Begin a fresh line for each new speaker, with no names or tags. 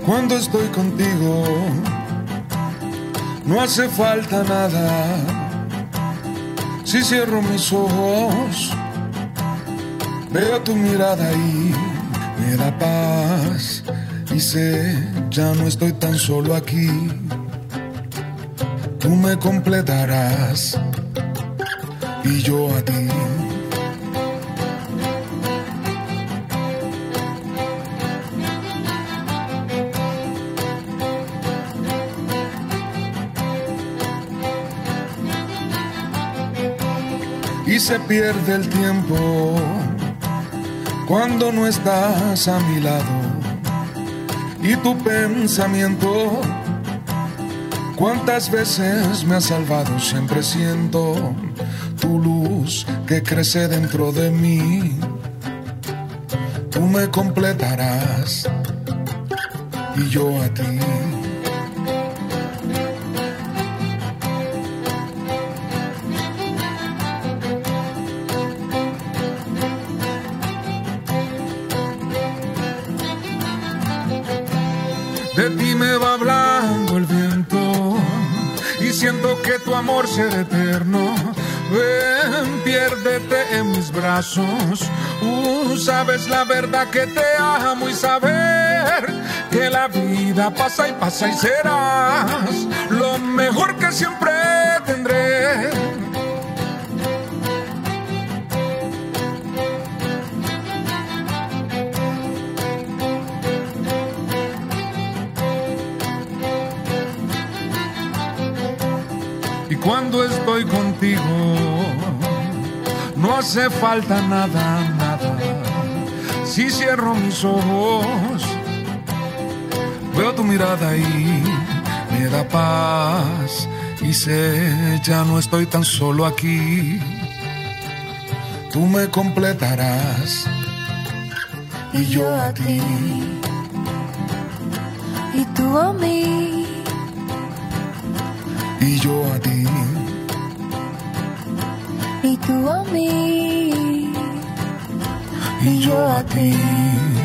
Cuando estoy contigo, no hace falta nada. Si cierro mis ojos, veo tu mirada y me da paz. Y sé, ya no estoy tan solo aquí. Tú me completarás y yo a ti. Y se pierde el tiempo cuando no estás a mi lado. Y tu pensamiento, cuántas veces me has salvado. Siempre siento tu luz que crece dentro de mí. Tú me completarás y yo a ti. De ti me va hablando el viento y siento que tu amor será eterno. Ven, piérdete en mis brazos. Sabes la verdad que te amo y saber que la vida pasa y pasa y serás lo mejor que siempre tendré. Y cuando estoy contigo, no hace falta nada, nada. Si cierro mis ojos, veo tu mirada y me da paz. Y sé, ya no estoy tan solo aquí. Tú me completarás y yo a ti.
Y tú a mí.
Y yo a ti.
Y tú a mí.
Y yo a ti.